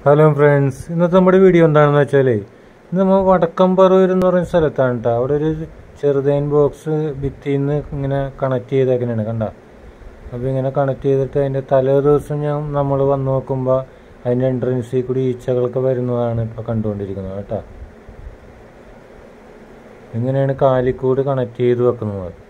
Hello friends, ഇന്നത്തെ നമ്മുടെ video എന്താണെന്ന് വെച്ചാൽ ഇന്ന് നമ്മൾ വടക്കംപറവൂർ എന്ന് പറയുന്ന സ്ഥലത്താണ് കേട്ടോ. അവിടെ ഒരു ചെറുതേൻ ബോക്സ് ഭിത്തിയിൽ നിന്ന് ഇങ്ങനെ കണക്ട് ചെയ്തേക്കണേണ് കണ്ട. അപ്പോൾ ഇങ്ങനെ കണക്ട് ചെയ്തിട്ട് അതിൻ്റെ തലേ ദിവസം നമ്മൾ വന്ന് നോക്കുമ്പോൾ അതിൻ്റെ എൻട്രൻസിൽ കൂടി ഈച്ചകളൊക്കെ വരുന്നതാണ് ഇപ്പോൾ കണ്ടുകൊണ്ടിരിക്കുന്നത് കേട്ടോ. ഇങ്ങനെയാണ് കാലിക്കൂട് കണക്ട് ചെയ്ത് വെക്കുന്നത്.